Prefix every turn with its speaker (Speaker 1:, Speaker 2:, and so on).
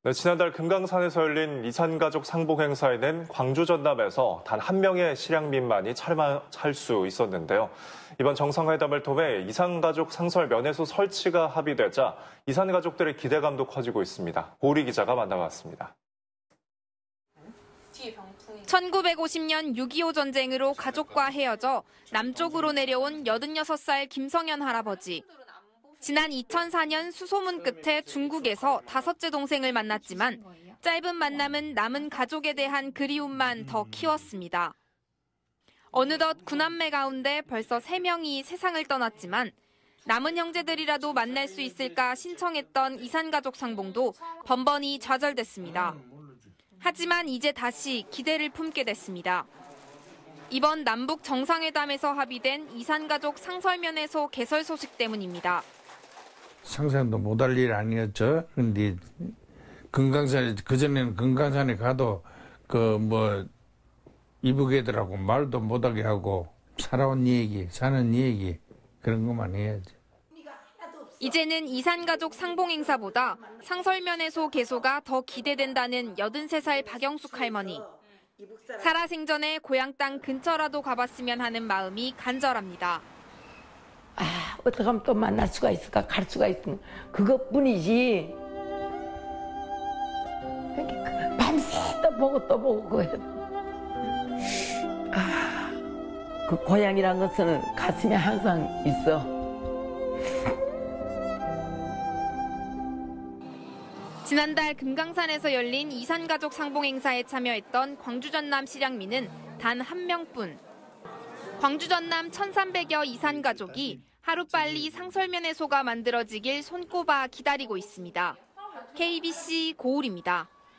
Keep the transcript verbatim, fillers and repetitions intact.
Speaker 1: 네, 지난달 금강산에서 열린 이산가족 상봉 행사에는 광주 전남에서 단 한 명의 실향민만이 찰 수 있었는데요. 이번 정상회담을 통해 이산가족 상설 면회소 설치가 합의되자 이산가족들의 기대감도 커지고 있습니다. 고리 기자가 만나봤습니다.
Speaker 2: 천구백오십 년 육이오 전쟁으로 가족과 헤어져 남쪽으로 내려온 여든여섯 살 김성현 할아버지. 지난 이천사 년 수소문 끝에 중국에서 다섯째 동생을 만났지만 짧은 만남은 남은 가족에 대한 그리움만 더 키웠습니다. 어느덧 구남매 가운데 벌써 세 명이 세상을 떠났지만 남은 형제들이라도 만날 수 있을까 신청했던 이산가족 상봉도 번번이 좌절됐습니다. 하지만 이제 다시 기대를 품게 됐습니다. 이번 남북 정상회담에서 합의된 이산가족 상설면회소 개설 소식 때문입니다.
Speaker 3: 상상도 못할 일 아니었죠. 근데 금강산에 그전에는 금강산에 가도 그 뭐 이북애들하고 말도 못하게 하고 살아온 얘기, 사는 얘기 그런 것만 해야지.
Speaker 2: 이제는 이산가족 상봉 행사보다 상설면회소 개소가 더 기대된다는 여든세 살 박영숙 할머니. 살아생전에 고향 땅 근처라도 가봤으면 하는 마음이 간절합니다.
Speaker 4: 아, 어떻게 하면 또 만날 수가 있을까, 갈 수가 있으면 그것뿐이지. 밤새 또 보고 또 보고 그래도. 아, 그 고향이란 것은 가슴에 항상 있어.
Speaker 2: 지난달 금강산에서 열린 이산가족 상봉 행사에 참여했던 광주 전남 실향민은 단 한 명뿐. 광주 전남 천삼백여 이산가족이 하루빨리 상설면회소가 만들어지길 손꼽아 기다리고 있습니다. 케이비씨 고울입니다.